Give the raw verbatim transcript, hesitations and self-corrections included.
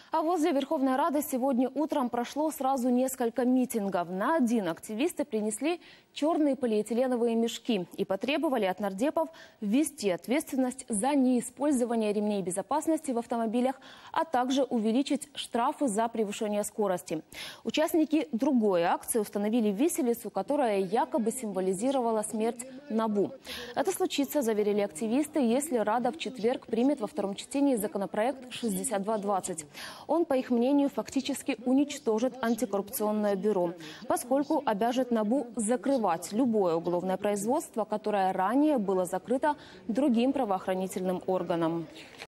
А возле Верховной Рады сегодня утром прошло сразу несколько митингов. На один активисты принесли черные полиэтиленовые мешки и потребовали от нардепов ввести ответственность за неиспользование ремней безопасности в автомобилях, а также увеличить штрафы за превышение скорости. Участники другой акции установили виселицу, которая якобы символизировала смерть Набу. Это случится, заверили активисты, если Рада в четверг примет во втором чтении законопроект шестьдесят два двадцать. Он, по их мнению, фактически уничтожит антикоррупционное бюро, поскольку обяжет Набу закрывать любое уголовное производство, которое ранее было закрыто другим правоохранительным органам.